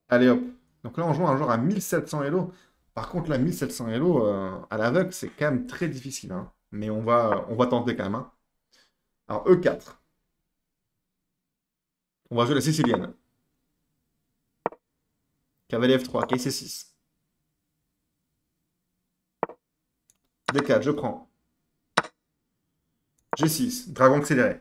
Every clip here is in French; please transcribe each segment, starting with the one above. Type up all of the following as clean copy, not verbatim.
Allez hop. Donc là, on joue un joueur à 1700 Elo. Par contre, là, 1700 Elo, à l'aveugle, c'est quand même très difficile, hein. Mais on va tenter quand même, hein. Alors, E4. On va jouer la sicilienne. Cavalier F3, quai C6. D4, je prends. G6, dragon accéléré.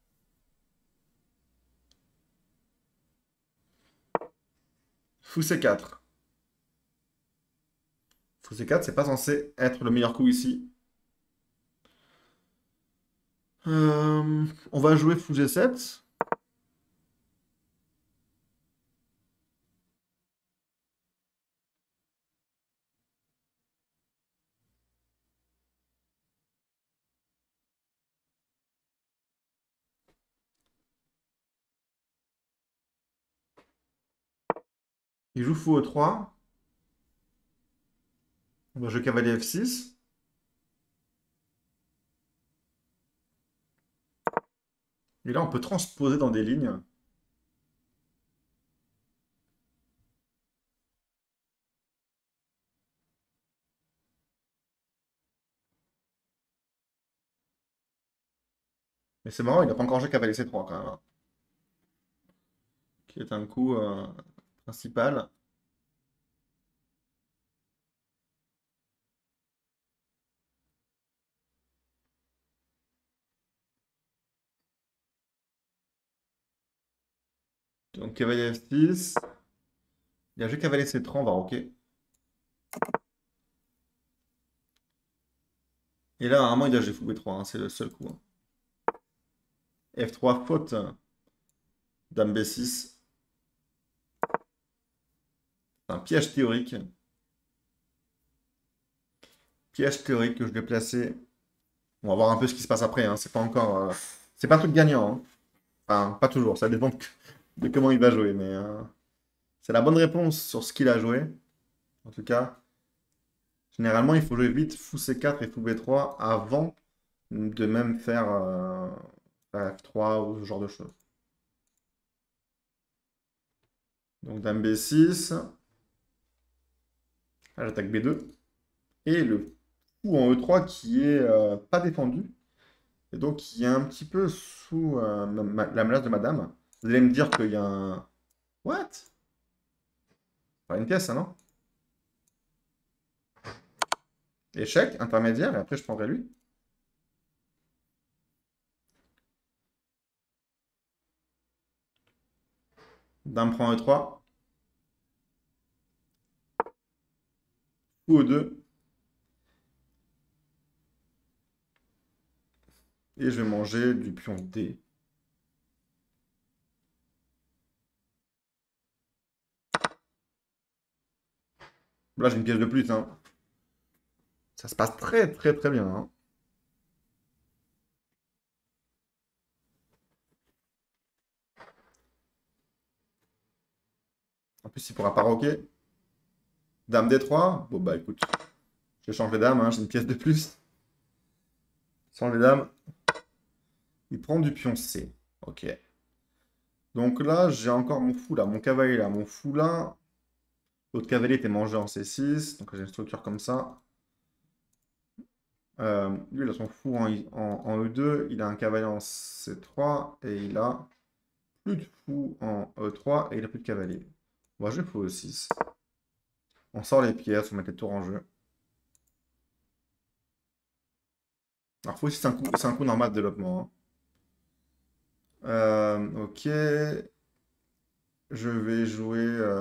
Fou C4. Fou C4, c'est pas censé être le meilleur coup ici. On va jouer fou G7. Il joue fou E3. On va jouer cavalier F6. Et là, on peut transposer dans des lignes. Mais c'est marrant, il n'a pas encore joué cavalier C3 quand même, hein. Qui est un coup principal. Donc cavalier F6. Il a joué cavalier C3, on va roquer. Et là, normalement, il a joué fou B3, hein, c'est le seul coup, hein. F3, faute. Dame B6. C'est un piège théorique. Piège théorique que je vais placer. On va voir un peu ce qui se passe après, hein. C'est pas encore. C'est pas un truc gagnant, hein. Enfin, pas toujours. Ça dépend de comment il va jouer. Mais c'est la bonne réponse sur ce qu'il a joué. En tout cas, généralement, il faut jouer vite fou C4 et fou B3 avant de même faire F3 ou ce genre de choses. Donc dame B6. Là, j'attaque B2. Et le fou en E3 qui est pas défendu. Et donc qui est un petit peu sous la menace de madame. Vous allez me dire qu'il y a un... What? Pas une pièce, ça, non? Échec, intermédiaire, et après je prendrai lui. Dame prend E3. Fou E2. Et je vais manger du pion D. Là, j'ai une pièce de plus, hein. Ça se passe très très très bien, hein. En plus, il pourra pas roquer. Dame D3. Bon, bah écoute, je change les dames, hein, j'ai une pièce de plus. Sans les dames. Il prend du pion C. Ok. Donc là, j'ai encore mon fou là, mon cavalier là, mon fou là. L'autre cavalier était mangé en C6, donc j'ai une structure comme ça. Lui, il a son fou en E2, il a un cavalier en C3, et il a plus de fou en E3, et il a plus de cavalier. On va jouer fou E6. On sort les pièces, on met les tours en jeu. Alors fou E6, c'est un coup normal de développement, hein. Ok. Je vais jouer...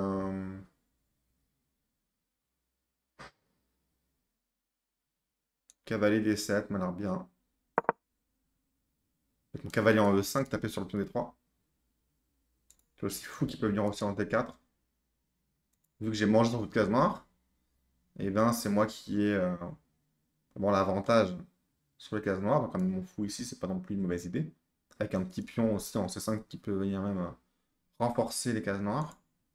cavalier D7, m'a l'air bien. Avec mon cavalier en E5, taper sur le pion D3. C'est aussi fou qu'il peut venir aussi en D4. Vu que j'ai mangé sur toute case noire, et bien c'est moi qui ai l'avantage sur les cases noires. Donc comme mon fou ici, c'est pas non plus une mauvaise idée. Avec un petit pion aussi en C5 qui peut venir même renforcer les cases noires.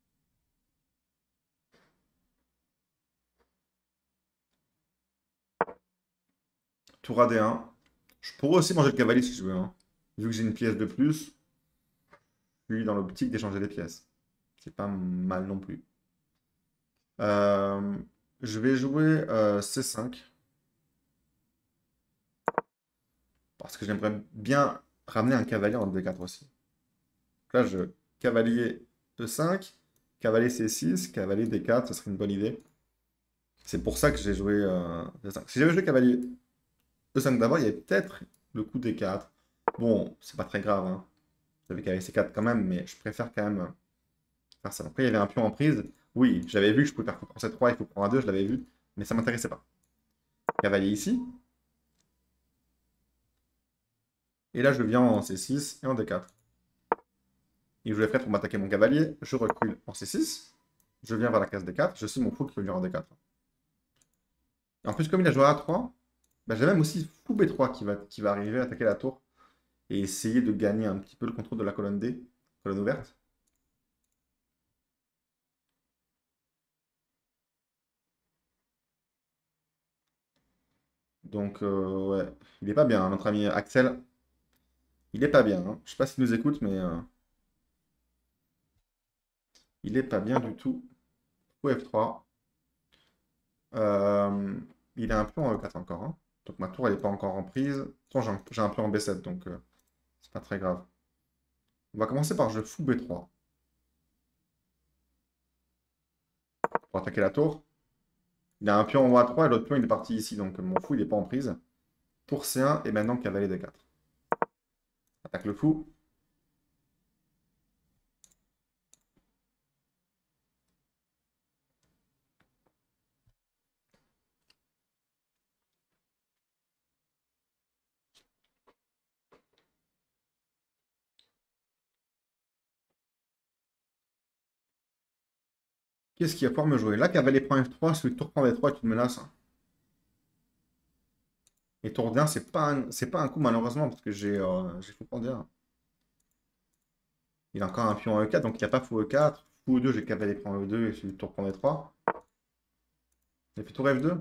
Tour à D1. Je pourrais aussi manger le cavalier si je veux, hein. Vu que j'ai une pièce de plus, je suis dans l'optique d'échanger des pièces. C'est pas mal non plus. Euh, je vais jouer C5 parce que j'aimerais bien ramener un cavalier en D4 aussi. Là, cavalier E5, cavalier C6, cavalier D4, ce serait une bonne idée. C'est pour ça que j'ai joué C5. Si j'avais joué cavalier E5 d'abord, il y avait peut-être le coup D4. Bon, c'est pas très grave, hein. J'avais cavalier C4 quand même, mais je préfère quand même faire ça. Après, il y avait un pion en prise. Oui, j'avais vu que je pouvais faire coup prend C3 et coup prend A2, je l'avais vu, mais ça m'intéressait pas. Cavalier ici. Et là, je viens en C6 et en D4. Il joue F4 pour m'attaquer mon cavalier. Je recule en C6. Je viens vers la case D4. Je suis mon fou qui revient en D4. Et en plus, comme il a joué à A3, bah, j'ai même aussi fou B3 qui va arriver à attaquer la tour et essayer de gagner un petit peu le contrôle de la colonne D, colonne ouverte. Donc, ouais, il est pas bien, hein, notre ami Axel. Il est pas bien, hein. Je sais pas s'il nous écoute, mais il est pas bien du tout. Fou F3. Euh, il a un pion en E4 encore, hein. Donc ma tour, elle n'est pas encore en prise. Pourtant, j'ai un pion en B7, donc c'est pas très grave. On va commencer par jeu fou B3 pour attaquer la tour. Il a un pion en A3 et l'autre pion, il est parti ici, donc mon fou, il n'est pas en prise. Tour C1 et maintenant cavalier D4. Attaque le fou. Qu'est-ce qu'il va pouvoir me jouer? Là, cavalier prend F3, celui de tour prend D3 est une menace, hein. Et tour D1, c'est pas un coup malheureusement, parce que j'ai fou prendre D1. Il a encore un pion en E4, donc il n'y a pas fou E4. Fou E2, j'ai cavalier prend E2 et celui de tour prend D3. Il a fait tour F2.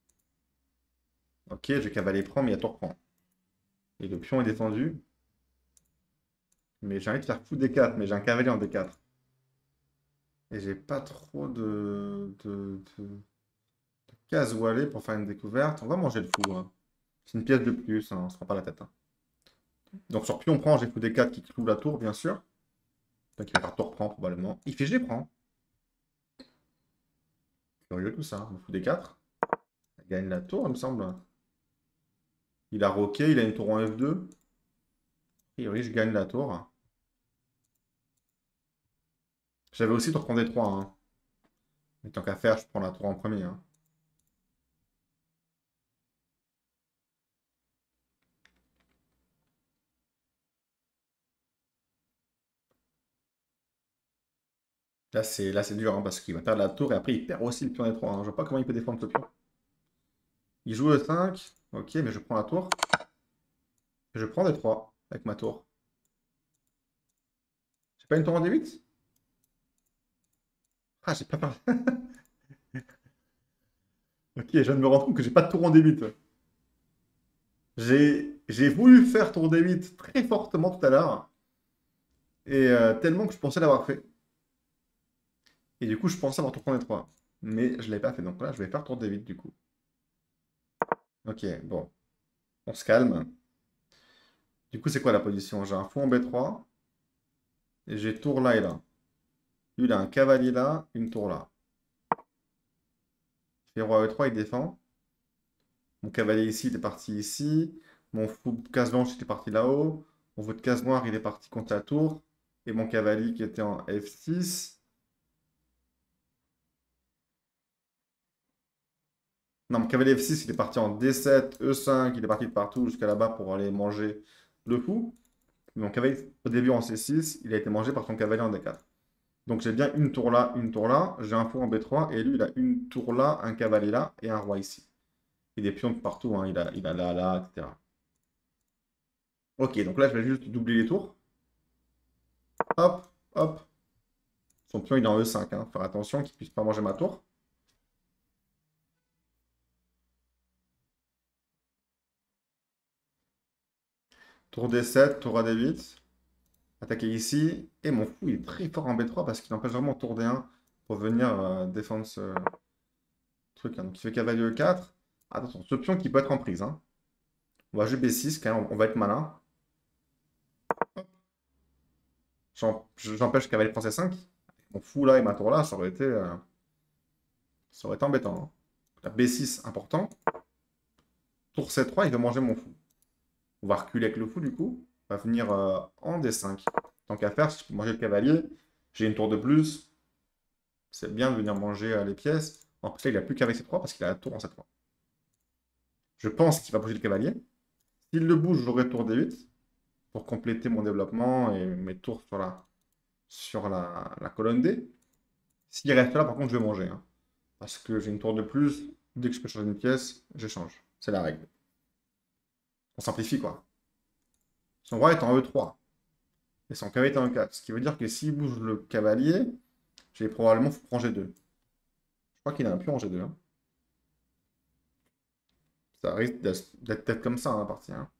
Ok, j'ai cavalier prend, mais il y a tour prend. Et le pion est défendu. Mais j'ai envie de faire fou D4, mais j'ai un cavalier en D4. Et j'ai pas trop de cases où aller pour faire une découverte. On va manger le fou, hein. C'est une pièce de plus, hein, on se prend pas la tête, hein. Donc sur pion prend, j'ai fou D4 qui cloue la tour, bien sûr. Donc il va faire tour prend probablement. Il fait G prend. Curieux tout ça. Le fou D4. Il gagne la tour, il me semble. Il a roqué, il a une tour en F2. A priori, je gagne la tour. J'avais aussi tour prend D3, hein. Mais tant qu'à faire, je prends la tour en premier, hein. Là, c'est dur, hein, parce qu'il va perdre la tour et après, il perd aussi le pion D3, hein. Je vois pas comment il peut défendre ce pion. Il joue E5. Ok, mais je prends la tour. Je prends D3 avec ma tour. J'ai pas une tour en D8? Ah, j'ai pas parlé. Ok, je viens de me rendre compte que j'ai pas de tour en D8. J'ai voulu faire tour D8 très fortement tout à l'heure. Et tellement que je pensais l'avoir fait. Et du coup, je pensais avoir tour en D3. Mais je l'ai pas fait. Donc là, je vais faire tour D8 du coup. Ok, bon. On se calme. Du coup, c'est quoi la position? J'ai un fou en B3. Et j'ai tour là et là. Lui, il a un cavalier là, une tour là. Et roi E3, il défend. Mon cavalier ici, il est parti ici. Mon fou de case blanche, il est parti là-haut. Mon fou de case noire, il est parti contre la tour. Et mon cavalier qui était en F6. Non, mon cavalier F6, il est parti en D7, E5. Il est parti de partout jusqu'à là-bas pour aller manger le fou. Mon cavalier, au début en C6, il a été mangé par son cavalier en D4. Donc j'ai bien une tour là, une tour là. J'ai un fou en B3. Et lui, il a une tour là, un cavalier là et un roi ici. Et des pions de partout, hein. Il a là, là, etc. Ok, donc là, je vais juste doubler les tours. Hop, hop. Son pion, il est en E5, hein. Faire attention qu'il ne puisse pas manger ma tour. Tour D7, tour A D8. attaquer ici. Et mon fou, il est très fort en B3 parce qu'il empêche vraiment tour D1 pour venir défendre ce truc, hein. Donc il fait cavalier E4. Attention, ce pion qui peut être en prise, hein. On va jouer B6, quand même, on va être malin. J'empêche le cavalier prend C5. Mon fou là et ma tour là, ça aurait été embêtant, hein. La B6, important. Tour C3, il veut manger mon fou. On va reculer avec le fou du coup. On va venir en D5. Tant qu'à faire, si je peux manger le cavalier, j'ai une tour de plus. C'est bien de venir manger les pièces. En plus, là, il n'a plus qu'avec C3 parce qu'il a la tour en C3. Je pense qu'il va bouger le cavalier. S'il le bouge, j'aurai tour D8 pour compléter mon développement et mes tours sur la colonne D. S'il reste là, par contre, je vais manger, hein. Parce que j'ai une tour de plus. Dès que je peux changer une pièce, j'échange. C'est la règle. On simplifie, quoi. Son roi est en E3. Et son cavalier est en E4. Ce qui veut dire que s'il bouge le cavalier, j'ai probablement fou prend G2. Je crois qu'il a un pion en G2, hein. Ça risque d'être peut-être comme ça, hein, la partie, hein.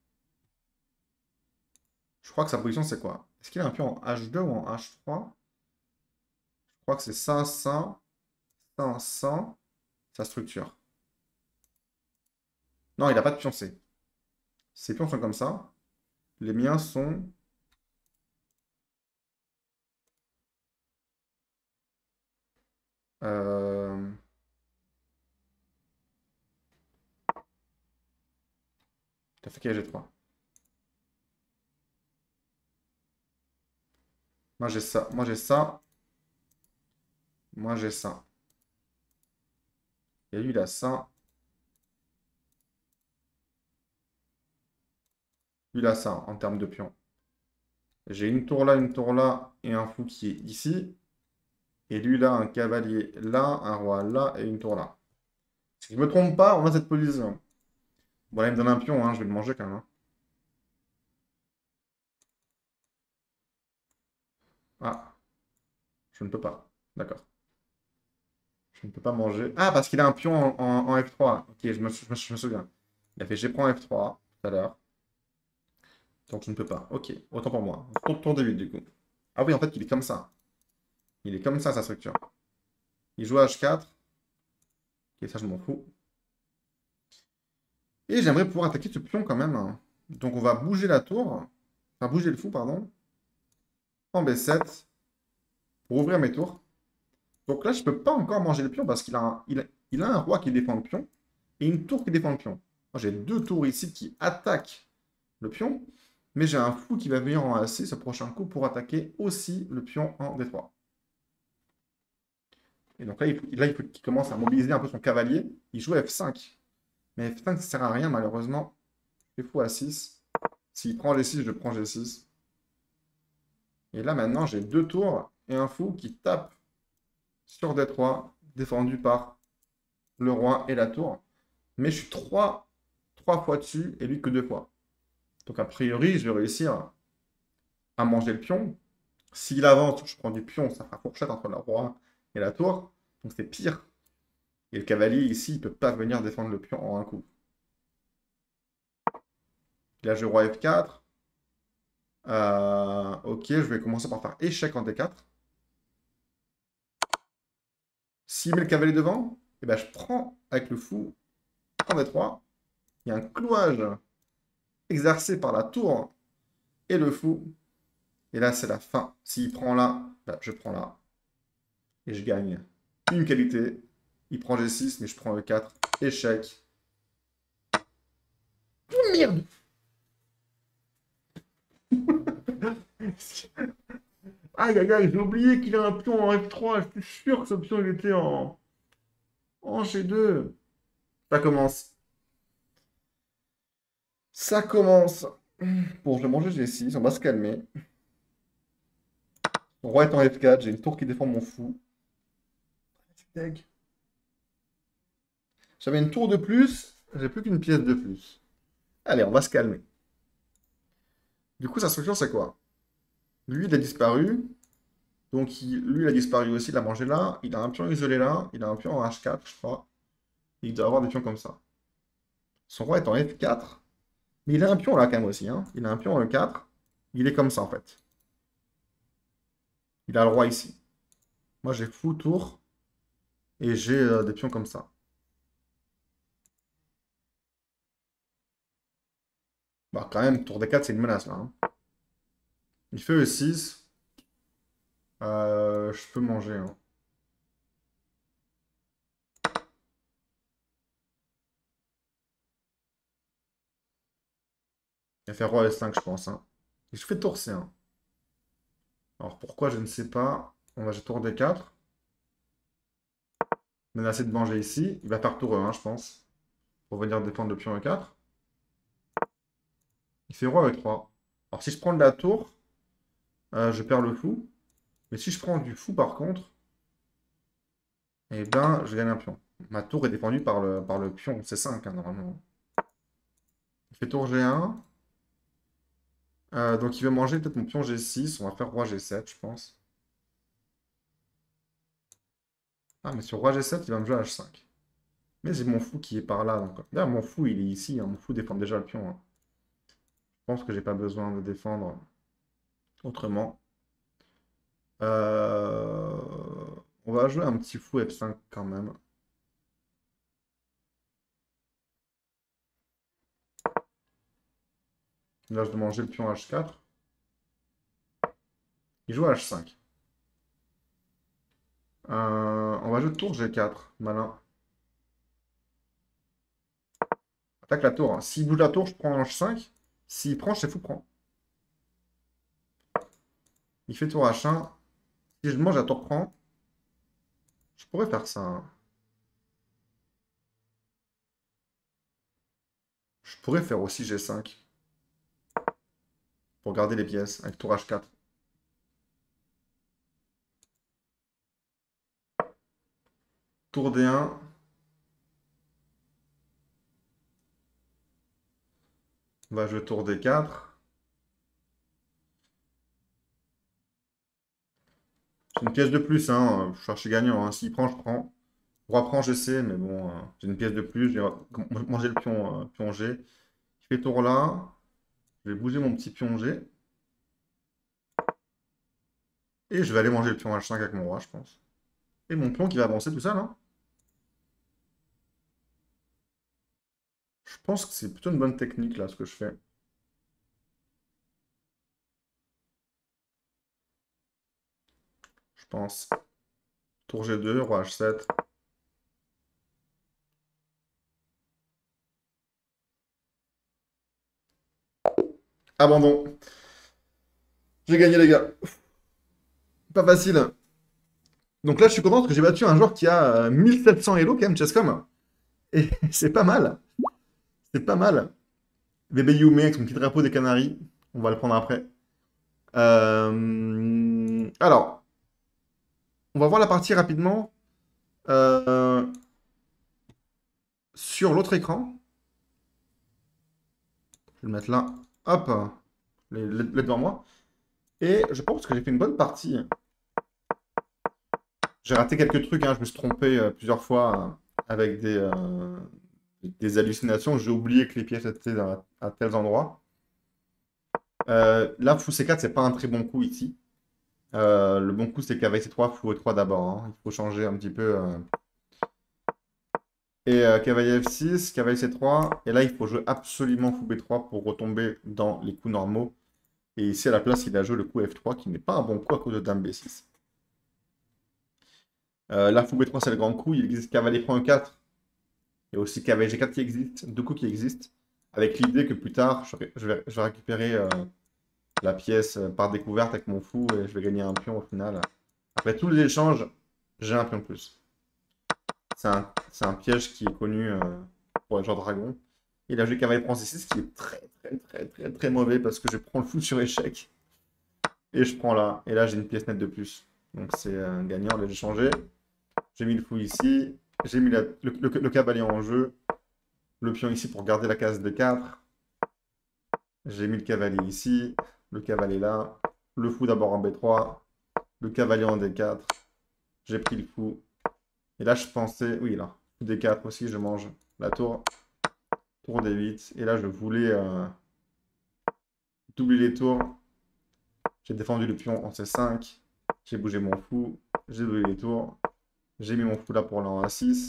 Je crois que sa position, c'est quoi? Est-ce qu'il a un pion en H2 ou en H3? Je crois que c'est ça, sa structure. Non, il n'a pas de pion C. Ses pions sont comme ça. Les miens sont... Euh... T'as fait quel G3? Moi, j'ai ça. Moi, j'ai ça. Moi, j'ai ça. Et lui, il a ça. Lui, il a ça, en termes de pions. J'ai une tour là, et un fou qui est ici. Et lui, là, un cavalier là, un roi là, et une tour là. Si je me trompe pas, on a cette position. Bon, là, il me donne un pion, hein, je vais le manger quand même, hein. Ah, je ne peux pas. D'accord. Je ne peux pas manger. Ah, parce qu'il a un pion en F3. Ok, je me souviens. Il a fait G prends F3 tout à l'heure. Donc je ne peux pas. Ok, autant pour moi. Tour de 8 du coup. Ah oui, en fait, il est comme ça. Il est comme ça, sa structure. Il joue à H4. Ok, ça, je m'en fous. Et j'aimerais pouvoir attaquer ce pion quand même, hein. Donc on va bouger la tour. Enfin, bouger le fou, pardon. En B7. Pour ouvrir mes tours. Donc là, je ne peux pas encore manger le pion parce qu'il a un roi qui défend le pion. Et une tour qui défend le pion. Moi, j'ai deux tours ici qui attaquent le pion. Mais j'ai un fou qui va venir en A6 ce prochain coup pour attaquer aussi le pion en D3. Et donc là, il faut qu'il commence à mobiliser un peu son cavalier. Il joue F5. Mais F5, ça sert à rien, malheureusement. Je fais fou A6. S'il prend G6, je prends G6. Et là, maintenant, j'ai deux tours et un fou qui tape sur D3, défendu par le roi et la tour. Mais je suis trois fois dessus et lui que deux fois. Donc, a priori, je vais réussir à manger le pion. S'il avance, je prends du pion, ça fera fourchette entre le roi et la tour. Donc, c'est pire. Et le cavalier, ici, il ne peut pas venir défendre le pion en un coup. Là, je roi F4. Ok, je vais commencer par faire échec en D4. S'il met le cavalier devant, eh ben, je prends avec le fou en D3. Il y a un clouage exercé par la tour et le fou. Et là, c'est la fin. S'il prend là, ben, je prends là. Et je gagne une qualité. Il prend G6, mais je prends E4. Échec. Merde. Aïe, aïe, aïe, j'ai oublié qu'il a un pion en F3. J'étais sûr que ce pion, il était en G2. Ça commence. Ça commence. Bon, je vais manger G6, on va se calmer. Mon roi est en F4, j'ai une tour qui défend mon fou. Deg. J'avais une tour de plus, j'ai plus qu'une pièce de plus. Allez, on va se calmer. Du coup, sa structure, c'est quoi? Lui, il a disparu. Donc, lui, il a disparu aussi, il a mangé là. Il a un pion isolé là. Il a un pion en H4, je crois. Il doit avoir des pions comme ça. Son roi est en F4. Mais il a un pion là, quand même, aussi, hein. Il a un pion en E4. Il est comme ça, en fait. Il a le roi ici. Moi, j'ai fou tour et j'ai des pions comme ça. Bah, quand même, tour D4, c'est une menace, là, hein. Il fait E6. Je peux manger, hein. Il va faire roi S5, je pense, hein. Et je fais tour C1. Alors, pourquoi, je ne sais pas. On va jouer tour D4. Menacé de manger ici. Il va faire tour E1, je pense. Pour venir défendre le pion E4. Il fait roi E3. Alors, si je prends de la tour, je perds le fou. Mais si je prends du fou, par contre, eh ben, je gagne un pion. Ma tour est défendue par le pion C5, hein, normalement. Il fait tour G1. Donc, il va manger peut-être mon pion G6. On va faire roi G7, je pense. Ah, mais sur roi G7, il va me jouer H5. Mais j'ai mon fou qui est par là. Donc... D'ailleurs, mon fou, il est ici, hein. Mon fou défend déjà le pion, hein. Je pense que j'ai pas besoin de défendre autrement. Euh, On va jouer un petit fou F5 quand même. Là, je dois manger le pion H4. Il joue H5. On va jouer tour G4. Malin. Attaque la tour, hein. S'il bouge la tour, je prends H5. S'il prend, je sais fou prend. Il fait tour H1. Si je mange, la tour prend. Je pourrais faire ça, hein. Je pourrais faire aussi G5. Pour garder les pièces. Avec tour H4. Tour D1. On va jouer tour D4. J'ai une pièce de plus, hein. Je suis archi gagnant, hein. S'il prend, je prends. Roi prend, je sais, mais bon, j'ai une pièce de plus. Je vais manger le pion G. Je fais tour là. Je vais bouger mon petit pion G. Et je vais aller manger le pion H5 avec mon roi, je pense. Et mon pion qui va avancer tout seul, hein. Je pense que c'est plutôt une bonne technique, là, ce que je fais. Je pense. Tour G2, roi H7. Abandon. J'ai gagné, les gars. Pas facile. Donc là, je suis content parce que j'ai battu un joueur qui a 1700 Elo, quand même, Chesscom. Et c'est pas mal. C'est pas mal. Bébé Yume avec son petit drapeau des Canaries. On va le prendre après. Alors, on va voir la partie rapidement. Euh, Sur l'autre écran. Je vais le mettre là. Hop. Les devant moi. Et je pense que j'ai fait une bonne partie. J'ai raté quelques trucs, hein. Je me suis trompé plusieurs fois avec des hallucinations. J'ai oublié que les pièces étaient à tels endroits. Là, fou C4, c'est pas un très bon coup ici. Le bon coup, c'est cavalier C3, fou E3 d'abord, hein. Il faut changer un petit peu. Et cavalier F6, cavalier C3. Et là, il faut jouer absolument fou B3 pour retomber dans les coups normaux. Et ici, à la place, il a joué le coup F3, qui n'est pas un bon coup à cause de dame B6. Là, fou B3, c'est le grand coup. Il existe cavalier prend E4. Il y a aussi cavalier G4 qui existe, deux coups qui existent. Avec l'idée que plus tard, je vais récupérer la pièce par découverte avec mon fou et je vais gagner un pion au final. Après tous les échanges, j'ai un pion de plus. C'est un piège qui est connu pour les joueurs dragon. Et là, j'ai cavalier prend C6 qui est très très très très très mauvais parce que je prends le fou sur échec. Et je prends là. Et là, j'ai une pièce nette de plus. Donc c'est gagnant. Là, j'ai changé. J'ai mis le fou ici. J'ai mis le cavalier en jeu. Le pion ici pour garder la case D4. J'ai mis le cavalier ici. Le cavalier là. Le fou d'abord en B3. Le cavalier en D4. J'ai pris le fou. Et là, je pensais... Oui, là. Fou D4 aussi, je mange la tour. Tour D8. Et là, je voulais doubler les tours. J'ai défendu le pion en C5. J'ai bougé mon fou. J'ai doublé les tours. J'ai mis mon fou là pour l'en A6.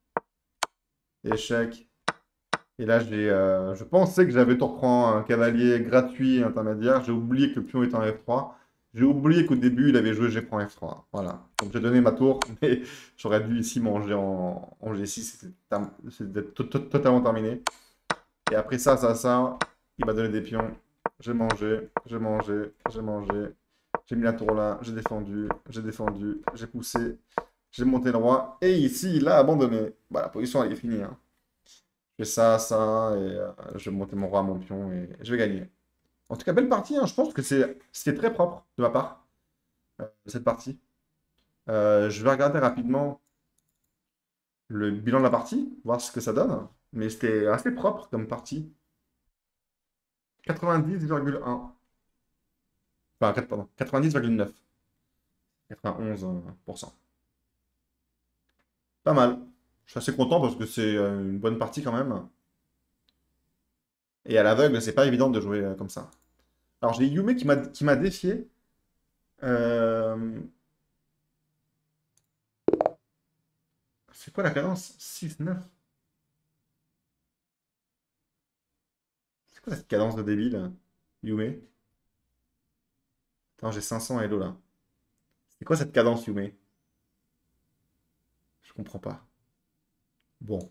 Échec. Et là, je pensais que j'avais tout reprend un cavalier gratuit intermédiaire. J'ai oublié que le pion était en F3. J'ai oublié qu'au début, il avait joué G prend F3. Voilà. Donc j'ai donné ma tour, mais j'aurais dû ici manger en G6. C'était totalement terminé. Et après ça, il m'a donné des pions. J'ai mangé, j'ai mangé, j'ai mangé. J'ai mis la tour là, j'ai défendu, j'ai poussé, j'ai monté le roi. Et ici, il a abandonné. Bah, la position, elle est finie, hein. Je fais ça, et je vais monter mon roi, mon pion, et je vais gagner. En tout cas, belle partie, hein. Je pense que c'était très propre de ma part, cette partie. Je vais regarder rapidement le bilan de la partie, voir ce que ça donne. Mais c'était assez propre comme partie. 90,1. Enfin, pardon, 90,9. 91%. Pas mal. Je suis assez content parce que c'est une bonne partie quand même. Et à l'aveugle, c'est pas évident de jouer comme ça. Alors j'ai Yume qui m'a défié. Euh, C'est quoi la cadence? 6-9. C'est quoi cette cadence de débile, Yume? Attends, j'ai 500 Elo là. C'est quoi cette cadence, Yume? Je comprends pas. Bon,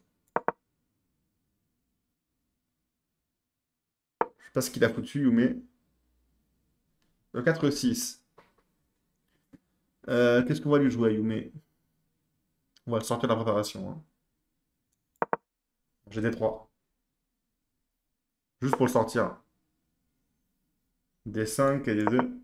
je sais pas ce qu'il a foutu, Yume. Le 4-6. Qu'est-ce qu'on va lui jouer à Yume? On va le sortir de la préparation, hein. J'ai des 3. Juste pour le sortir. Des 5 et des 2.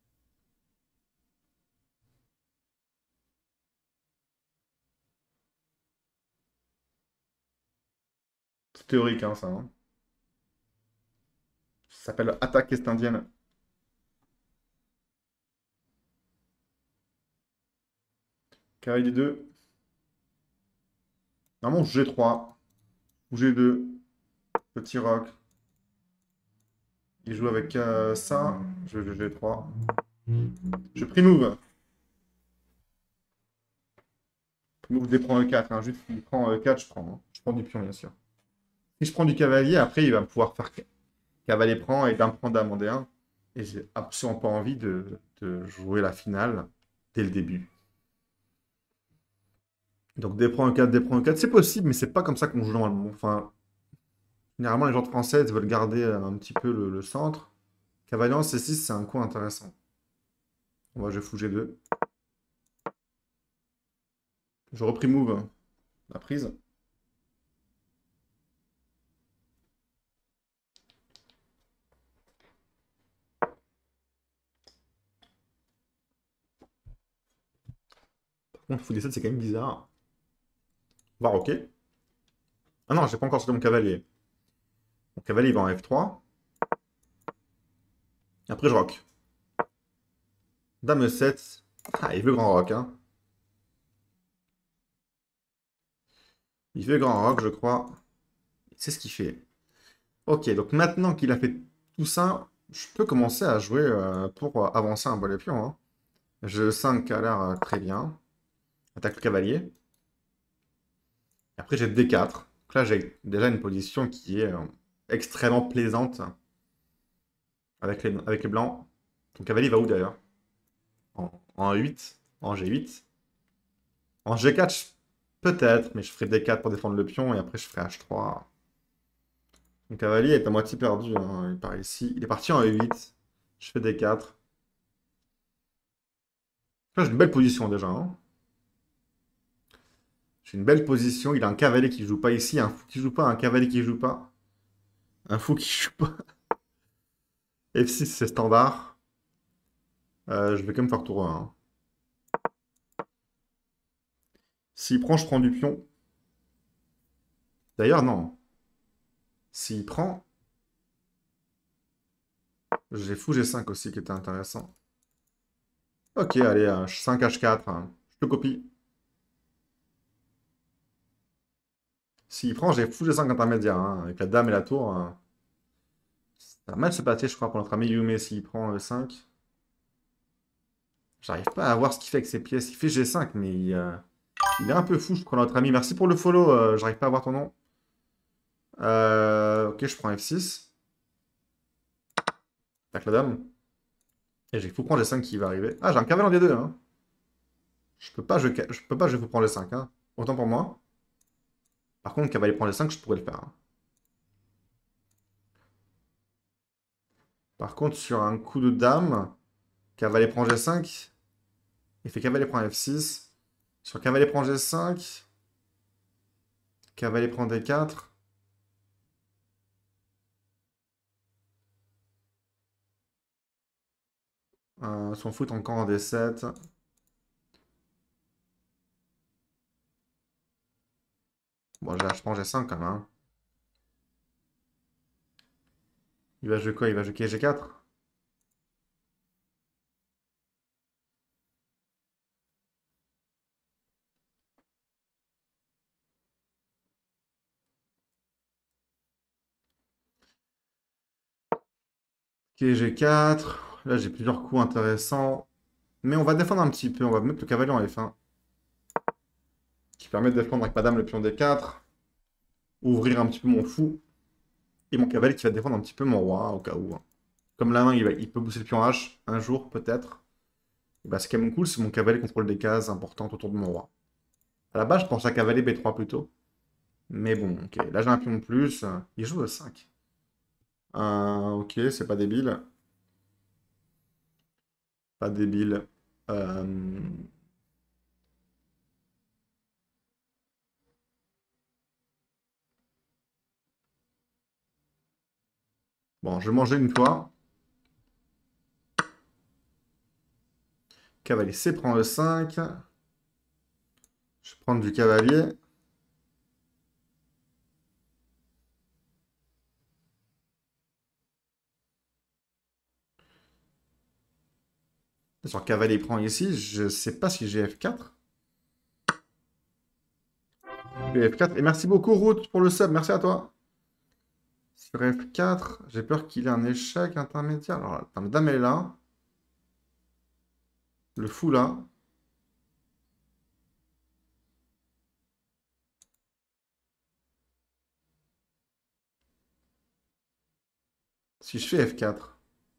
C'est théorique, hein, ça, hein. Ça s'appelle attaque est-indienne. Cavalier 2. Normalement, G3 ou G2. Petit roc. Il joue avec ça. Je vais G3. Je prie move. Move déprend E4, hein. Juste il prend E4, je prends, hein. Je prends du pion, bien sûr. Si je prends du cavalier, après, il va pouvoir faire cavalier prend et dame prend dame en D1. Et j'ai absolument pas envie de jouer la finale dès le début. Donc D prend E4, D prend E4, c'est possible, mais c'est pas comme ça qu'on joue normalement. Enfin, généralement, les joueurs françaises veulent garder un petit peu le centre. Cavalier en C6, c'est un coup intéressant. Moi, je fous G2. Je repris move, la prise. Par contre, fou D7, c'est quand même bizarre. Voir ok. Ah non, j'ai pas encore sorti mon cavalier. Mon cavalier, il va en F3. Après, je rock. Dame E7. Ah, il veut grand rock, hein. Il veut grand rock, je crois. C'est ce qu'il fait. Ok, donc maintenant qu'il a fait tout ça, je peux commencer à jouer pour avancer un peu les pions, hein. Jeu 5 a l'air très bien. Attaque le cavalier. Après, j'ai D4. Donc là, j'ai déjà une position qui est extrêmement plaisante avec les blancs. Ton cavalier va où d'ailleurs? En E8, en G8. En G4, peut-être, mais je ferai D4 pour défendre le pion et après je ferai H3. Mon cavalier est à moitié perdu, hein. Il part ici. Il est parti en E8. Je fais D4. Là, j'ai une belle position déjà, hein. J'ai une belle position. Il a un cavalier qui joue pas ici, un fou qui joue pas, un cavalier qui joue pas. Un fou qui joue pas. F6, c'est standard. Je vais quand même faire tour 1, hein. S'il prend, je prends du pion. D'ailleurs, non. S'il prend, j'ai fou G5 aussi qui était intéressant. Ok, allez, H5, H4, hein. Je te copie. S'il prend, j'ai fou G5 intermédiaire, hein, avec la dame et la tour. Ça va mal se passer, je crois, pour notre ami Yume s'il prend E5. J'arrive pas à voir ce qu'il fait avec ses pièces. Il fait G5, mais il est un peu fou, je prends notre ami. Merci pour le follow, j'arrive pas à voir ton nom. Ok, je prends F6. Tac la dame. Et j'ai fou prendre G5 qui va arriver. Ah, j'ai un cavalier en D2, hein. Je peux pas, je fou prendre G5, hein. Autant pour moi. Par contre, cavalier prend G5, je pourrais le faire, hein. Par contre, sur un coup de dame, cavalier prend G5. Il fait cavalier prend F6. Sur cavalier prend G5. Cavalier prend D4. Son foot encore en D7. Bon, je prends G5 quand même, hein. Il va jouer quoi? Il va jouer G4. Ok, G4. Là, j'ai plusieurs coups intéressants. Mais on va défendre un petit peu. On va mettre le cavalier en F1. Qui permet de défendre avec madame le pion D4. Ouvrir un petit peu mon fou. Et mon cavalier qui va défendre un petit peu mon roi, au cas où, hein. Comme la main, il peut booster le pion H un jour, peut-être. Et bah, c'est quand même cool si mon cavalier contrôle des cases importantes autour de mon roi. À la base, je pensais à cavalier B3 plutôt. Mais bon, ok. Là, j'ai un pion de plus. Il joue E5. Ok, c'est pas débile. Pas débile. Euh, Bon, je vais manger une fois. Cavalier C prend E5. Je vais prendre du cavalier. Sur cavalier prend ici. Je sais pas si j'ai F4. J'ai F4. Et merci beaucoup, Ruth, pour le sub. Merci à toi. Sur F4, j'ai peur qu'il ait un échec intermédiaire. Alors, attends, la dame est là. Le fou là. Si je fais F4.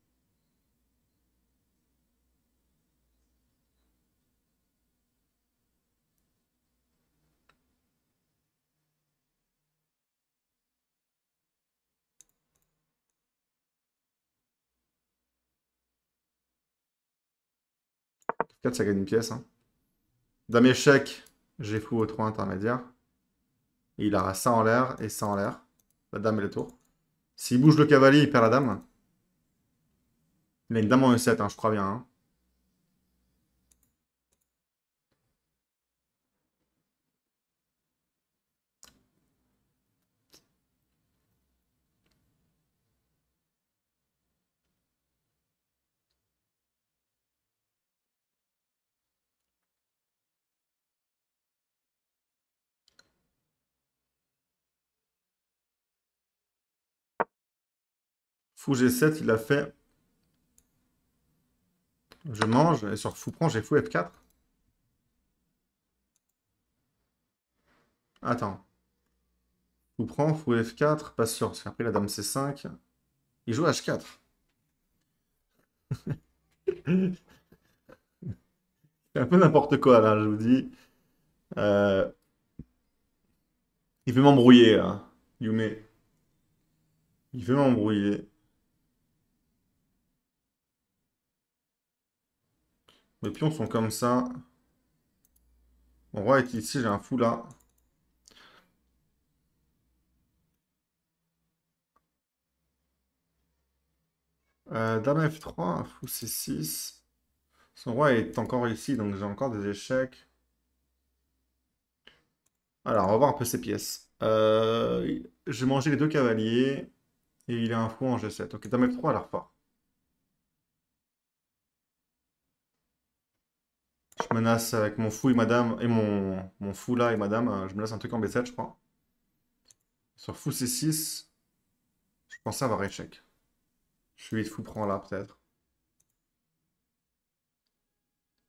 F4, ça gagne une pièce, hein. Dame échec, j'ai fou au 3 intermédiaire. Et il aura ça en l'air et ça en l'air. La dame et le tour. S'il bouge le cavalier, il perd la dame. Il a une dame en E7, hein, je crois bien, hein. Fou G7, il a fait. Je mange. Et sur fou prend, j'ai fou F4. Attends. Fou prend, fou F4. Pas sûr, parce qu'après la dame C5. Il joue H4. C'est un peu n'importe quoi là, je vous dis. Euh, Il veut m'embrouiller, là. Yume. Il veut m'embrouiller. Mes pions sont comme ça. Mon roi est ici, j'ai un fou là. Dame F3, fou C6. Son roi est encore ici, donc j'ai encore des échecs. Alors, on va voir un peu ses pièces. J'ai mangé les deux cavaliers. Et il a un fou en G7. Ok, dame F3 a l'air fort. Je menace avec mon fou et madame. Et mon fou là et madame. Je menace un truc en B7, je crois. Sur fou C6, je pensais avoir échec. Je suis fou prend là, peut-être.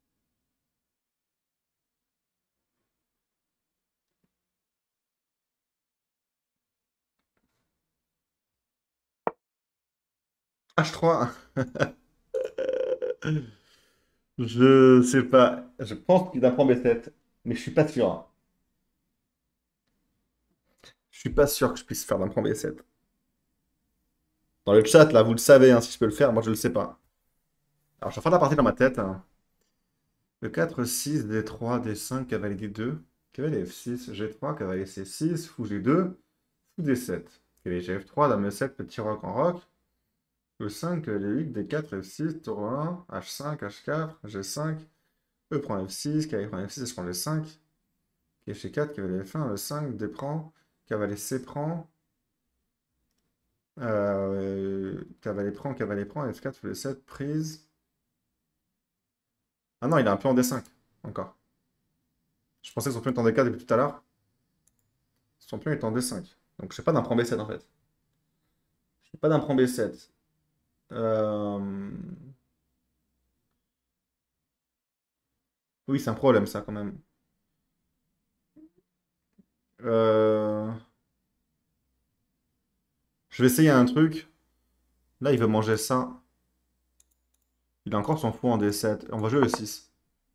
H3. Je sais pas. Je pense qu'il apprend B7, mais je suis pas sûr, hein. Je suis pas sûr que je puisse faire d'un point B7. Dans le chat, là, vous le savez, hein, si je peux le faire, moi je le sais pas. Alors je vais faire la partie dans ma tête, hein. Le 4, 6, D3, D5, cavalier D2, cavalier F6, G3, cavalier C6, fou G2, fou D7. Cavalier G3, dame E7, petit roc en roc. E5, cavalier 8, D4, F6, tour 1, H5, H4, G5, E prend F6, cavalier prend F6, je prends G5. Cavalier G4, cavalier F1, E5, D prend, cavalier C prend, cavalier prend, F4, fou D7, prise. Ah non, il a un pion en D5, encore. Je pensais que son pion était en D4 depuis tout à l'heure. Son pion est en D5. Donc je sais pas d'un prend B7 en fait. Je sais pas d'un prend B7. Euh, Oui, c'est un problème ça quand même. Euh, Je vais essayer un truc. Là, il veut manger ça. Il a encore son fou en D7. On va jouer E6.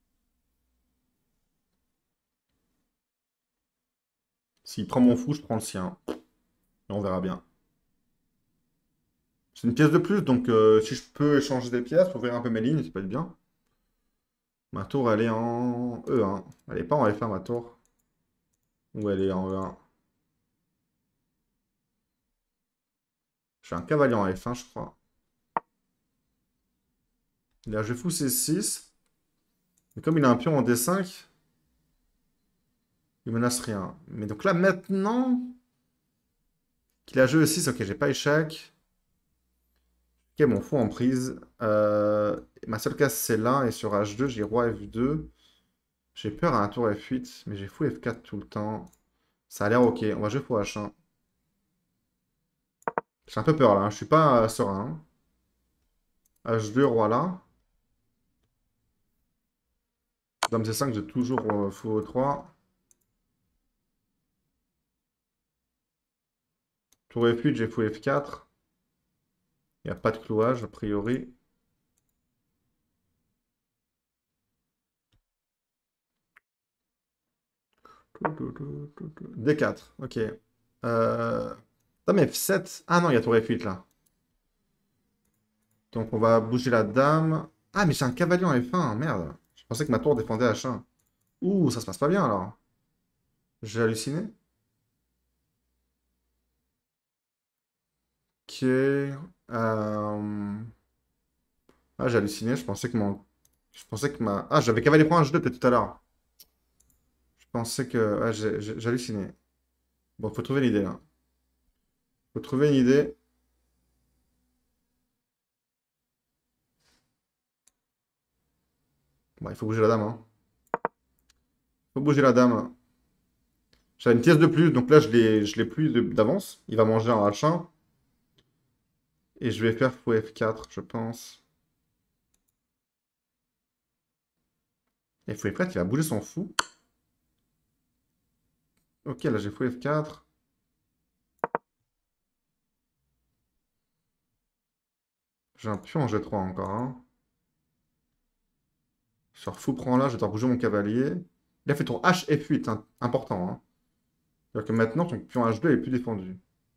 S'il prend mon fou, je prends le sien. Et on verra bien. C'est une pièce de plus, donc si je peux échanger des pièces, ouvrir un peu mes lignes, ça peut être bien. Ma tour, elle est en E1. Elle est pas en F1, ma tour. Ou elle est en E1. J'ai un cavalier en F1, je crois. Il a jeu fou C6. Mais comme il a un pion en D5, il menace rien. Mais donc là, maintenant qu'il a jeu E6, ok, j'ai pas échec. Ok, mon fou en prise. Ma seule case, c'est là. Et sur H2, j'ai roi F2. J'ai peur à un tour F8, mais j'ai fou F4 tout le temps. Ça a l'air ok. On va jouer fou H1. J'ai un peu peur là, hein. Je suis pas serein, hein. H2, roi là. Dame C5, j'ai toujours fou E3. Tour F8, j'ai fou F4. Il n'y a pas de clouage, a priori. D4, ok. Dame F7. Ah non, il y a tour F8 là. Donc on va bouger la dame. Ah, mais j'ai un cavalier en F1, merde. Je pensais que ma tour défendait H1. Ouh, ça se passe pas bien alors. J'ai halluciné. Ok. Ah, j'ai halluciné. Je pensais que mon. Je pensais que ma. Ah, j'avais cavalier prend H2 peut-être tout à l'heure. Je pensais que. Ah, j'ai halluciné. Bon, faut trouver l'idée là. Faut trouver une idée. Bon, il faut bouger la dame, hein. Faut bouger la dame. J'avais une pièce de plus, donc là, je l'ai plus d'avance. Il va manger en H1. Et je vais faire fou F4, je pense. Et fou F4, il va bouger son fou. Ok, là, j'ai fou F4. J'ai un pion en G3 encore, hein. Sur fou prend là, je vais devoir bouger mon cavalier. Il a fait tour H F8, hein, important, hein. C'est-à-dire que maintenant, ton pion H2 est plus défendu.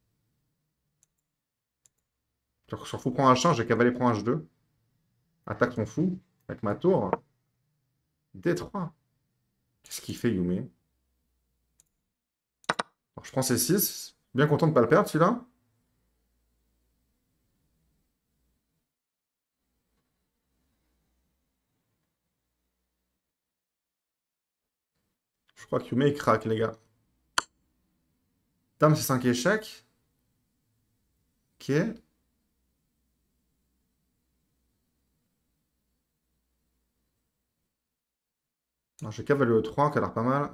Sur fou prend H1, j'ai cavalier prend H2. Attaque ton fou avec ma tour. D3. Qu'est-ce qu'il fait, Yume? Alors, je prends C6. Bien content de ne pas le perdre, celui-là. Je crois que Yume, il craque, les gars. Dame C5 échec. Ok. Alors, j'ai cavalier E3, qui a l'air pas mal.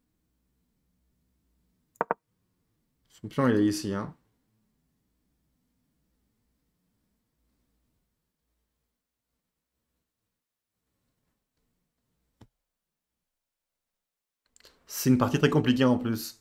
Son pion, il est ici, hein. C'est une partie très compliquée en plus.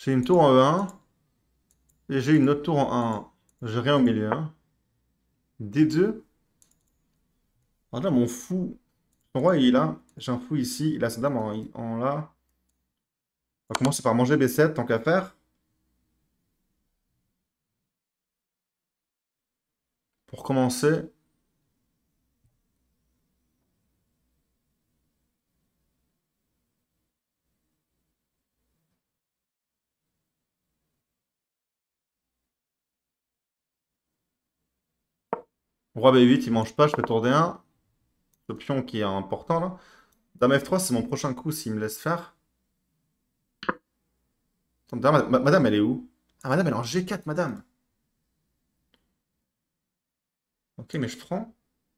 J'ai une tour en E1 et j'ai une autre tour en 1. J'ai rien au milieu, hein. D2. Ah là, mon fou. Son roi, il est là. J'ai un fou ici. Il a sa dame en là. On va commencer par manger B7, tant qu'à faire. Pour commencer. Roi B8, il mange pas, je fais tour D1. Le pion qui est important là. Dame F3, c'est mon prochain coup s'il me laisse faire. Attends, madame, elle est où? Ah, madame, elle est en G4, madame. Ok, mais je prends.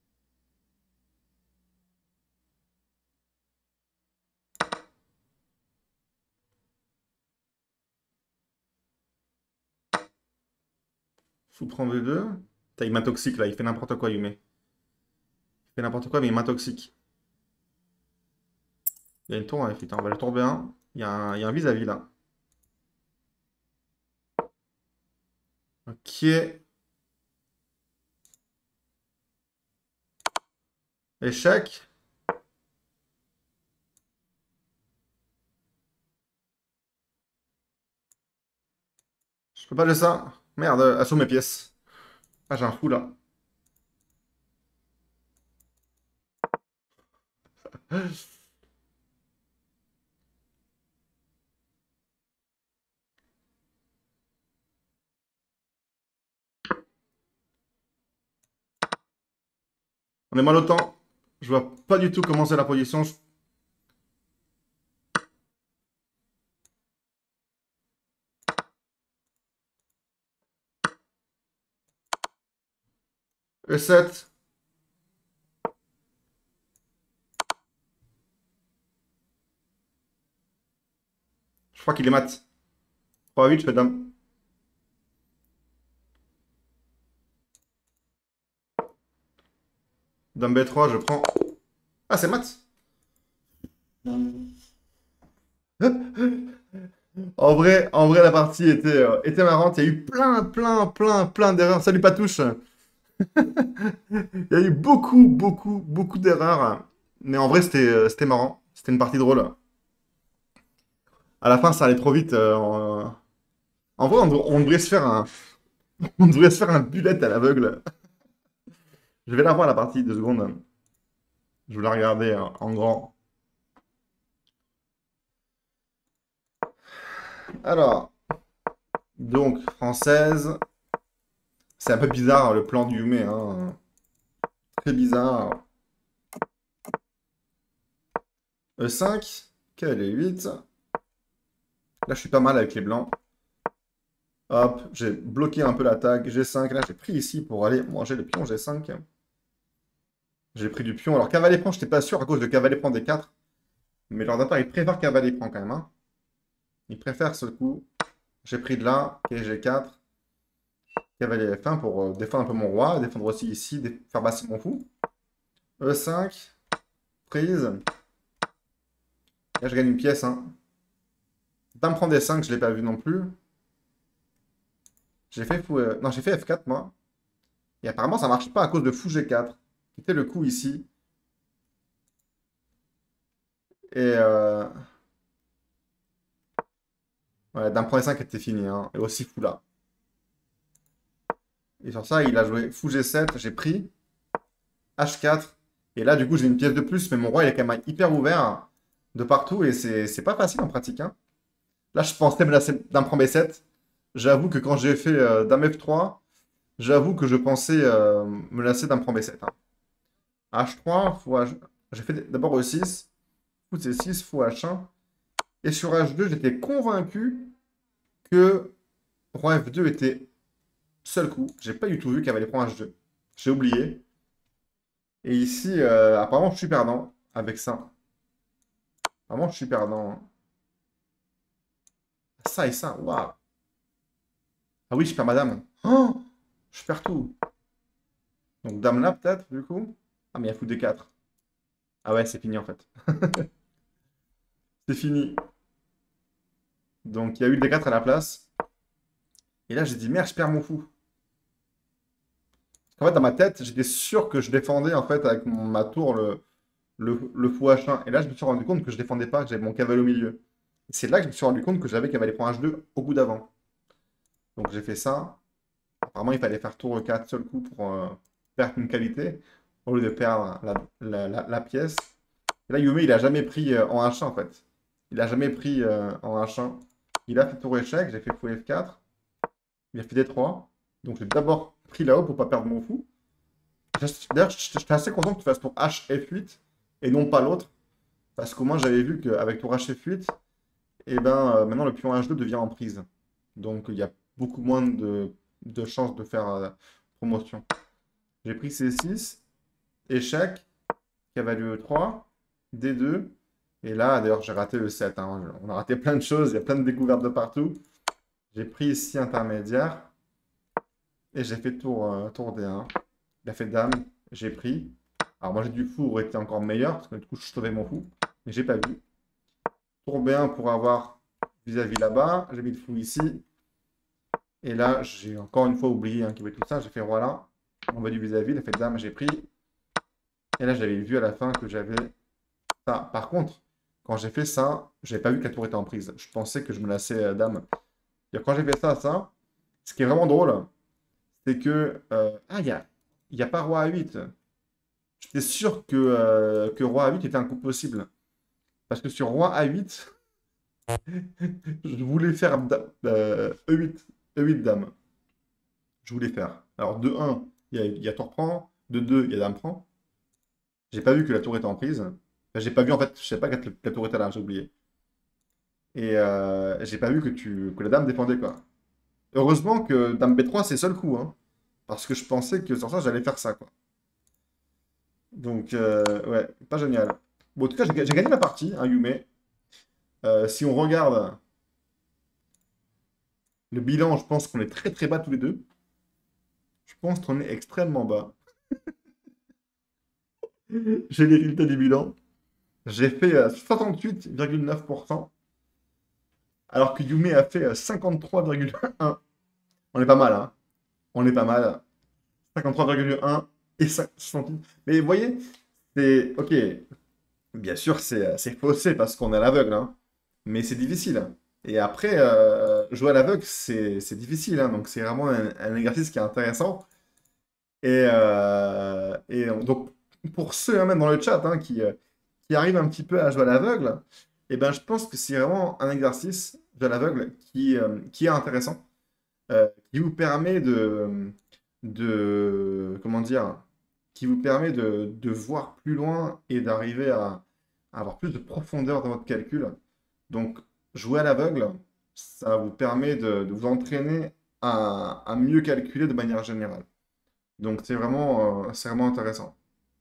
Fou prend V2. Putain, il m'intoxique là, il fait n'importe quoi, Yume. Il fait n'importe quoi, mais il m'intoxique. Il y a une tour en F8, hein. On va le tour B1. Il y a un vis-à-vis là. Ok. Échec. Je peux pas laisser ça. Merde, assaut mes pièces. Ah, j'ai un fou là. On est mal au temps. Je vois pas du tout comment c'est la position. E7. Je crois qu'il est mat. 3-8, je fais dame. Dame B3, je prends. Ah, c'est mat. En vrai, la partie était marrante. Il y a eu plein d'erreurs. Salut Patouche. Il y a eu beaucoup d'erreurs. Mais en vrai, c'était marrant. C'était une partie drôle. À la fin, ça allait trop vite. En vrai, on devrait se faire on devrait se faire un bullet à l'aveugle. Je vais la voir la partie, 2 secondes. Je vais la regarder en grand. Alors, donc, française. C'est un peu bizarre le plan du Yume, hein. Très bizarre. E5. Quelle est 8. Là, je suis pas mal avec les blancs. Hop, j'ai bloqué un peu l'attaque. G5. Là, j'ai pris ici pour aller manger le pion G5. J'ai pris du pion. Alors, cavalier prend, je n'étais pas sûr à cause de cavalier prend D4. Mais l'ordinateur, il préfère cavalier prend quand même, hein. Il préfère ce coup. J'ai pris de là. Ok, G4. Cavalier F1 pour défendre un peu mon roi. Défendre aussi ici. Faire passer mon fou. E5. Prise. Là, je gagne une pièce, hein. Dame prend D5, je ne l'ai pas vu non plus. J'ai fait fou. Non, j'ai fait F4, moi. Et apparemment, ça marche pas à cause de fou G4. Qui était le coup ici. Et ouais, dame prend D5 était fini, hein. Et aussi fou là. Et sur ça, il a joué fou G7, j'ai pris. H4. Et là, du coup, j'ai une pièce de plus, mais mon roi, il est quand même hyper ouvert de partout. Et c'est pas facile en pratique, hein. Là, je pensais me lasser dame prend B7. J'avoue que quand j'ai fait dame F3, j'avoue que je pensais me lasser dame prend B7, hein. H3, fou H... J'ai fait d'abord E6. Fou C6, fou H1. Et sur H2, j'étais convaincu que roi F2 était seul coup. J'ai pas du tout vu qu'il y avait les points H2. J'ai oublié. Et ici, apparemment, je suis perdant avec ça. Apparemment, je suis perdant, hein. Ça et ça, waouh. Ah oui, je perds madame. Oh, je perds tout. Donc dame là, peut-être, du coup. Ah, mais il y a fou D4. Ah ouais, c'est fini, en fait. C'est fini. Donc il y a eu le D4 à la place. Et là, j'ai dit, merde, je perds mon fou. En fait, dans ma tête, j'étais sûr que je défendais en fait avec ma tour le fou H1. Et là, je me suis rendu compte que je défendais pas, que j'avais mon cavalier au milieu. Et c'est là que je me suis rendu compte que j'avais cavalier point H2 au bout d'avant. Donc j'ai fait ça. Apparemment, il fallait faire tour 4 seul coup pour perdre une qualité, au lieu de perdre la pièce. Et là, Yume, il a jamais pris en H1 en fait. Il a jamais pris en H1. Il a fait tour échec, j'ai fait fou F4. Il a fait D3. Donc j'ai d'abord pris là-haut pour pas perdre mon fou. D'ailleurs, j'étais assez content que tu fasses ton H F8 et non pas l'autre. Parce qu'au moins, j'avais vu qu'avec ton H F8, et ben, maintenant le pion H2 devient en prise. Donc il y a beaucoup moins de chances de faire promotion. J'ai pris C6, échec, cavalier E3, D2. Et là, d'ailleurs, j'ai raté le 7. Hein. On a raté plein de choses, il y a plein de découvertes de partout. J'ai pris ici intermédiaire. Et j'ai fait tour D1. Il a fait dame, j'ai pris. Alors moi j'ai du fou, aurait été encore meilleur, parce que du coup je sauvais mon fou. Mais j'ai pas vu. Tour B1 pour avoir vis-à-vis là-bas. J'ai mis le fou ici. Et là, j'ai encore une fois oublié qu'il y avait tout ça. J'ai fait roi là. On va du vis-à-vis. Il a fait dame, j'ai pris. Et là, j'avais vu à la fin que j'avais ça. Par contre, quand j'ai fait ça, j'avais pas vu que la tour était en prise. Je pensais que je me lassais dame. Et quand j'ai fait ça, ce qui est vraiment drôle, c'est que... il y a pas roi A8. J'étais sûr que roi A8 était un coup possible. Parce que sur roi A8, je voulais faire E8, E8 dame. Je voulais faire. Alors de 1, il y a tour prend. De 2, il y a dame prend. J'ai pas vu que la tour était en prise. Enfin, j'ai pas vu en fait, je sais pas que la tour était là, j'ai oublié. Et j'ai pas vu que la dame défendait quoi. Heureusement que dame B3 c'est seul coup, hein. Parce que je pensais que sur ça j'allais faire ça quoi. Donc ouais, pas génial. Bon, en tout cas, j'ai gagné la partie, hein, Yume. Si on regarde le bilan, je pense qu'on est très très bas tous les deux. Je pense qu'on est extrêmement bas. J'ai les résultats du bilan. J'ai fait 68,9%, alors que Yume a fait 53,1%. On est pas mal, hein. On est pas mal. 53,1 et 68. Mais vous voyez, c'est... Ok, bien sûr, c'est faussé parce qu'on est à l'aveugle, hein. Mais c'est difficile. Et après, jouer à l'aveugle, c'est difficile, hein. Donc c'est vraiment un exercice qui est intéressant. Donc, pour ceux, hein, même dans le chat, hein, qui arrivent un petit peu à jouer à l'aveugle, eh ben, je pense que c'est vraiment un exercice de l'aveugle qui est intéressant, qui vous permet comment dire, qui vous permet de voir plus loin et d'arriver à avoir plus de profondeur dans votre calcul. Donc, jouer à l'aveugle, ça vous permet de vous entraîner à mieux calculer de manière générale. Donc, c'est vraiment intéressant.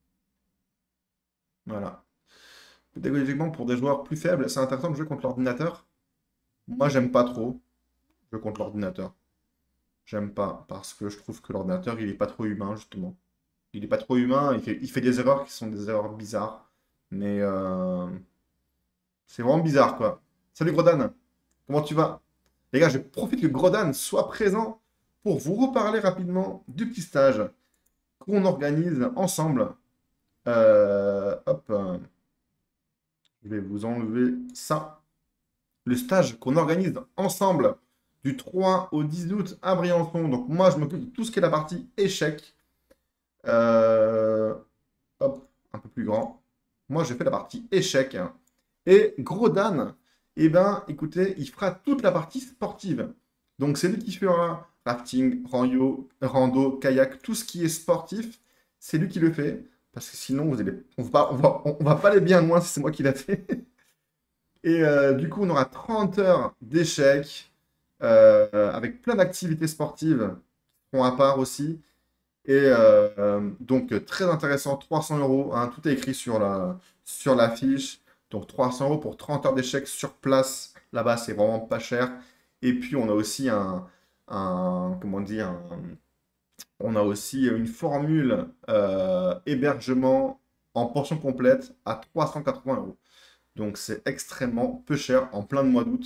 Voilà. Pédagogiquement, pour des joueurs plus faibles, c'est intéressant de jouer contre l'ordinateur. Moi, j'aime pas trop jouer contre l'ordinateur. J'aime pas, parce que je trouve que l'ordinateur, il est pas trop humain, justement. Il est pas trop humain, il fait des erreurs qui sont des erreurs bizarres. Mais c'est vraiment bizarre, quoi. Salut Grodan, comment tu vas? Les gars, je profite que Grodan soit présent pour vous reparler rapidement du petit stage qu'on organise ensemble. Hop, je vais vous enlever ça. Le stage qu'on organise ensemble du 3 au 10 août à Briançon. Donc moi, je m'occupe de tout ce qui est la partie échec. Euh, Hop, un peu plus grand. Moi, j'ai fait la partie échec. Et Gros Dan, eh ben, écoutez, il fera toute la partie sportive. Donc c'est lui qui fera rafting, rando, kayak, tout ce qui est sportif, c'est lui qui le fait. Parce que sinon, on va pas aller bien loin si c'est moi qui l'a fait. Et du coup, on aura 30 heures d'échecs avec plein d'activités sportives qui seront à part aussi. Et donc, très intéressant, 300 euros, hein, tout est écrit sur la fiche. Donc, 300 euros pour 30 heures d'échecs sur place. Là-bas, c'est vraiment pas cher. Et puis, on a aussi comment dire, on a aussi une formule hébergement en pension complète à 380 euros. Donc c'est extrêmement peu cher en plein de mois d'août.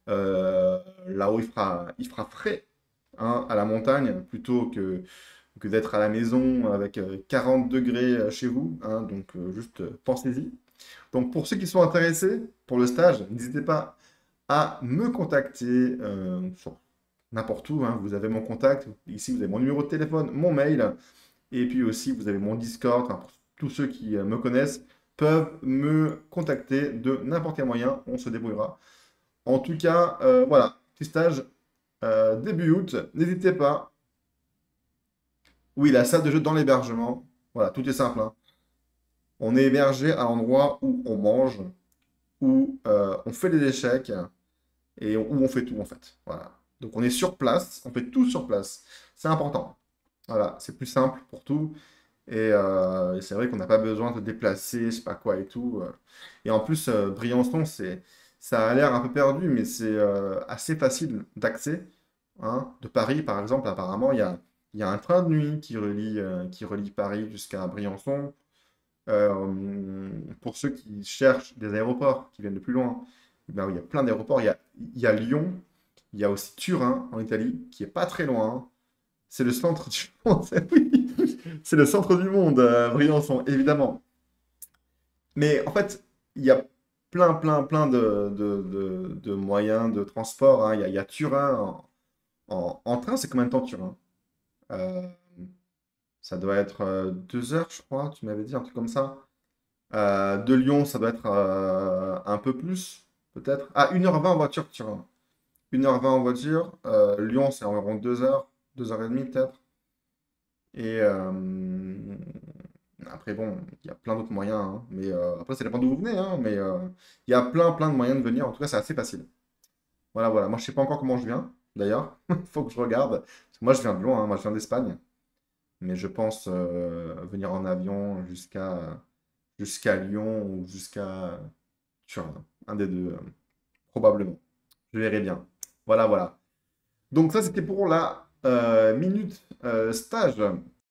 là où il fera frais, hein, à la montagne, plutôt que d'être à la maison avec 40 degrés chez vous, hein, donc juste pensez-y. Donc pour ceux qui sont intéressés pour le stage, n'hésitez pas à me contacter sur n'importe où, hein. Vous avez mon contact, ici vous avez mon numéro de téléphone, mon mail, et puis aussi vous avez mon Discord. Enfin, pour tous ceux qui me connaissent peuvent me contacter de n'importe quel moyen, on se débrouillera. En tout cas, voilà, petit stage début août, n'hésitez pas. Oui, la salle de jeu dans l'hébergement, voilà, tout est simple, hein. On est hébergé à l'endroit où on mange, où on fait des échecs et où on fait tout en fait. Voilà. Donc on est sur place, on fait tout sur place. C'est important. Voilà, c'est plus simple pour tout. Et c'est vrai qu'on n'a pas besoin de se déplacer, je sais pas quoi et tout. Et en plus, Briançon, ça a l'air un peu perdu, mais c'est assez facile d'accès, hein. De Paris, par exemple, apparemment, il y a un train de nuit qui relie Paris jusqu'à Briançon. Pour ceux qui cherchent des aéroports, qui viennent de plus loin, eh ben, il y a plein d'aéroports. Il y a Lyon, il y a aussi Turin en Italie, qui est pas très loin. C'est le centre du monde. Oui, c'est le centre du monde, Briançon, évidemment. Mais en fait, il y a plein, plein, plein de moyens de transport, hein. Il y a Turin en train, c'est combien de temps Turin? Euh, Ça doit être 2 heures, je crois, tu m'avais dit un truc comme ça. De Lyon, ça doit être un peu plus, peut-être. Ah, 1h20 en voiture, Turin. 1h20 en voiture. Lyon, c'est environ 2 heures, 2h30 peut-être. Et après, bon, il y a plein d'autres moyens, hein. Mais après, ça dépend d'où vous venez, hein. Mais il y a plein, plein de moyens de venir. En tout cas, c'est assez facile. Voilà, voilà. Moi, je sais pas encore comment je viens, d'ailleurs. Il faut que je regarde. Parce que moi, je viens de loin, hein. Moi, je viens d'Espagne. Mais je pense venir en avion jusqu'à Lyon ou jusqu'à Turin. Un des deux, probablement. Je verrai bien. Voilà, voilà. Donc ça, c'était pour la minute stage.